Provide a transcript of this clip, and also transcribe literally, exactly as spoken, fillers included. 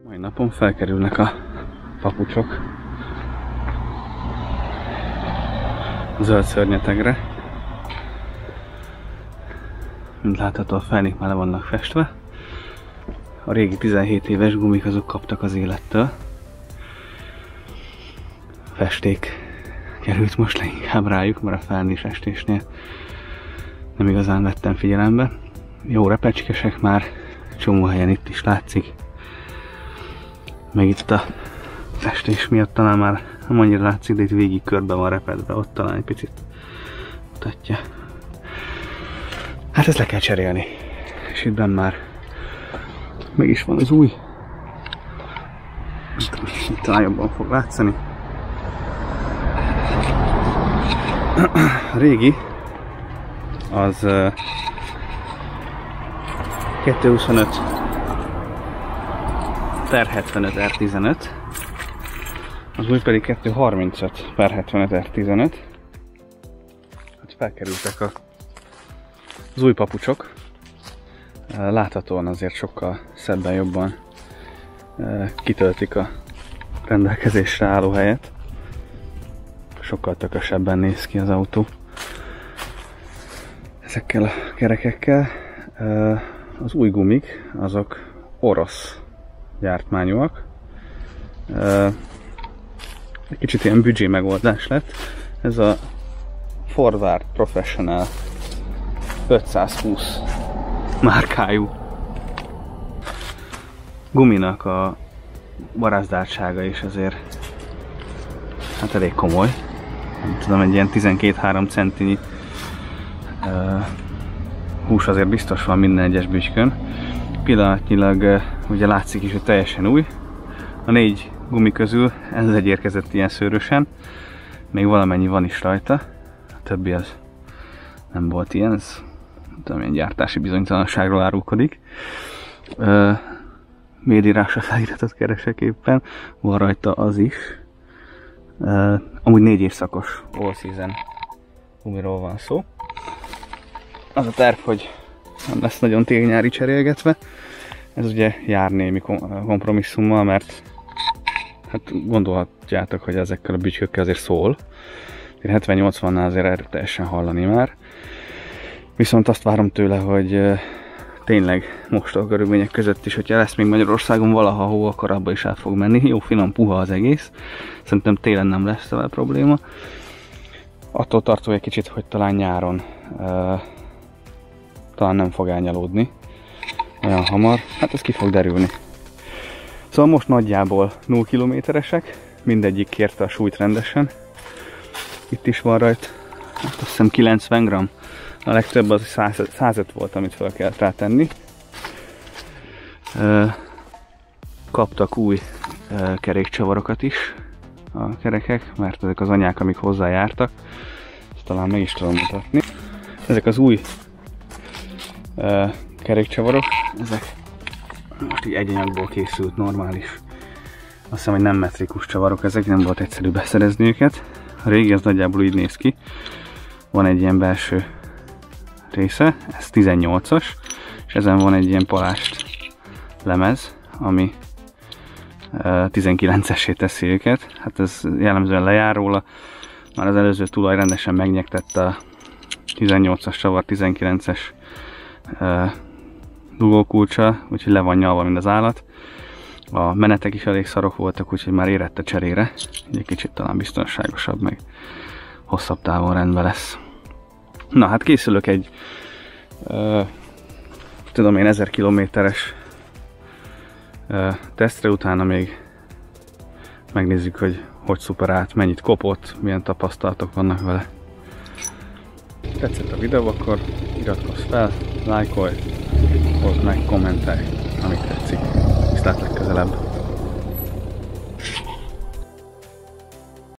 Mai napon felkerülnek a papucsok zöld szörnyetegre. Mint látható, a felnék már le vannak festve. A régi tizenhét éves gumik azok kaptak az élettől. Festék került most leginkább rájuk, mert a felni festésnél nem igazán vettem figyelembe. Jó repecskesek már, csomó helyen itt is látszik. Meg itt a festés miatt talán már nem annyira látszik, de itt végig körbe van repedve, ott talán egy picit mutatja. Hát ezt le kell cserélni. És itt benn már meg is van az új. Itt talán jobban fog látszani. A régi az uh, kettőszázhuszonöt per hetvenöt er tizenöt, az új pedig kettőszázharmincöt per hetvenöt er tizenöt. Hát felkerültek a, az új papucsok. Láthatóan azért sokkal szebben, jobban kitöltik a rendelkezésre álló helyet. Sokkal tökösebben néz ki az autó ezekkel a kerekekkel. Az új gumik azok orosz gyártmányúak. Egy kicsit ilyen büdzsé megoldás lett. Ez a Forward Professional ötszázhúsz márkájú guminak a barázdáltsága is azért hát elég komoly. Nem tudom, egy ilyen tizenkét-három centinyi uh, hús azért biztos van minden egyes bütykön. Pillanatnyilag uh, ugye látszik is, hogy teljesen új. A négy gumi közül ez egy érkezett ilyen szőrösen. Még valamennyi van is rajta. A többi az nem volt ilyen. Ez nem tudom, ilyen gyártási bizonytalanságról árulkodik. Uh, Médírásra feliratot keresek éppen. Van rajta az is. Uh, amúgy négy évszakos all season gumiról van szó. Az a terv, hogy nem lesz nagyon tél-nyári cserélgetve. Ez ugye jár némi kompromisszummal, mert hát gondolhatjátok, hogy ezekkel a bütykökkel azért szól. hetven-nyolcvannál azért erőteljesen hallani már. Viszont azt várom tőle, hogy uh, tényleg most a körülmények között is, hogyha lesz még Magyarországon valaha hó, akkor abba is át fog menni. Jó, finom, puha az egész. Szerintem télen nem lesz vele probléma. Attól tartó egy kicsit, hogy talán nyáron uh, talán nem fog elnyalódni olyan hamar. Hát ez ki fog derülni. Szóval most nagyjából nulla kilométeresek. Mindegyik kérte a súlyt rendesen. Itt is van rajta, hát azt hiszem kilencven gramm. A legtöbb az százöt volt, amit fel kellett rátenni. Kaptak új kerékcsavarokat is a kerekek, mert ezek az anyák, amik hozzájártak. Ezt talán meg is tudom mutatni. Ezek az új kerékcsavarok, ezek most így egy anyagból készült normális. Azt hiszem, hogy nem metrikus csavarok, ezek nem volt egyszerű beszerezni őket. A régi az nagyjából így néz ki. Van egy ilyen belső része, ez tizennyolcas, és ezen van egy ilyen palást lemez, ami tizenkilencessé teszi őket. Hát ez jellemzően lejár róla, már az előző tulaj rendesen megnyegtette a tizennyolcas csavar tizenkilences dugókulcsa, úgyhogy le van nyalva, mint az állat. A menetek is elég szarok voltak, úgyhogy már érett a cserére. Egy kicsit talán biztonságosabb, meg hosszabb távon rendben lesz. Na hát készülök egy uh, tudom én ezer kilométeres uh, tesztre, utána még megnézzük, hogy hogy szuperált, mennyit kopott, milyen tapasztalatok vannak vele. Tetszett a videó, akkor iratkozz fel, lájkolj, hozd meg, kommentelj, amit tetszik. Viszlát legközelebb!